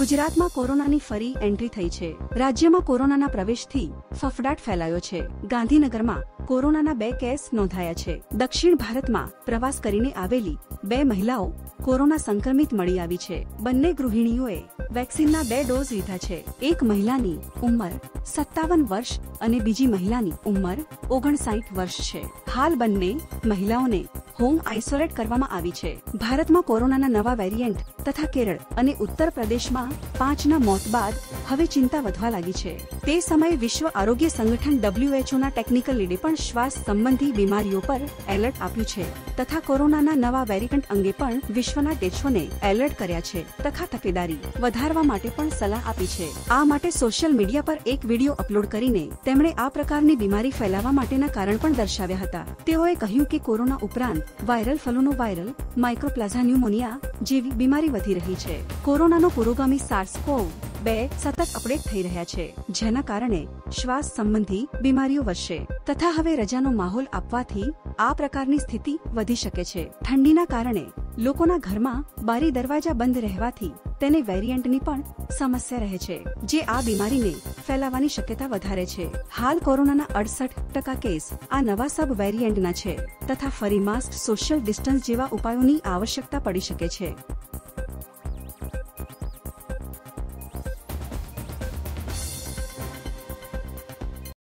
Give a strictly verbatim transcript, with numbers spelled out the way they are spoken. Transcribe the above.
ગુજરાતમાં કોરોનાની ફરી એન્ટ્રી થઈ છે। રાજ્યમાં કોરોનાના પ્રવેશથી ફફડાટ ફેલાયો છે। ગાંધીનગરમાં કોરોનાના બે કેસ નોંધાયા છે। દક્ષિણ ભારતમાં પ્રવાસ કરીને આવેલી બે મહિલાઓ કોરોના સંક્રમિત મળી આવી છે। બંને ગૃહિણીઓએ વેક્સિનના બે ડોઝ લીધા છે। એક મહિલાની ઉંમર સત્તાવન વર્ષ અને બીજી મહિલાની ઉંમર ઓગણસાઠ વર્ષ છે। હાલ બંને મહિલાઓને હોમ આઇસોલેટ કરવામાં આવી છે। ભારતમાં કોરોનાના નવા વેરિયન્ટ તથા કેરળ અને ઉત્તર પ્રદેશમાં પાંચના મોત બાદ હવે ચિંતા વધવા લાગી છે। તે સમયે વિશ્વ આરોગ્ય સંગઠન ડબલ્યુએચઓના ટેકનિકલ લીડે પણ શ્વાસ સંબંધી બીમારીઓ પર એલર્ટ આપ્યું છે તથા કોરોનાના નવા વેરિયન્ટ અંગે પણ વિશ્વના દેશોને એલર્ટ કર્યા છે તથા તકેદારી વધારવા માટે પણ સલાહ આપી છે। આ માટે સોશિયલ મીડિયા પર એક વિડીયો અપલોડ કરીને તેમણે આ પ્રકારની બીમારી ફેલાવા માટેના કારણ પણ દર્શાવ્યા હતા। તેઓએ કહ્યું કે કોરોના ઉપરાંત વાયરલ ફલૂનો વાયરલ માઇક્રોપ્લાઝા ન્યુમોનિયા જેવી બીમારી વધી રહી છે। કોરોનાનો પુરોગામી સાર્સ કોવ બે સતત અપડેટ થઈ રહ્યા છે, જેના કારણે શ્વાસ સંબંધી બીમારીઓ વધશે તથા હવે રજાનો માહોલ આપવાથી આ પ્રકારની સ્થિતિ વધી શકે છે। ઠંડીના કારણે લોકોના ઘરમાં બારી દરવાજા બંધ રહેવાથી તેને વેરિયન્ટની પણ સમસ્યા રહે છે, જે આ બીમારીને ફેલાવાની શક્યતા વધારે છે। હાલ કોરોનાના અડસઠ ટકા કેસ આ નવા સબ વેરિયન્ટના છે તથા ફરી માસ્ક, સોશિયલ ડિસ્ટન્સ જેવા ઉપાયોની આવશ્યકતા પડી શકે છે।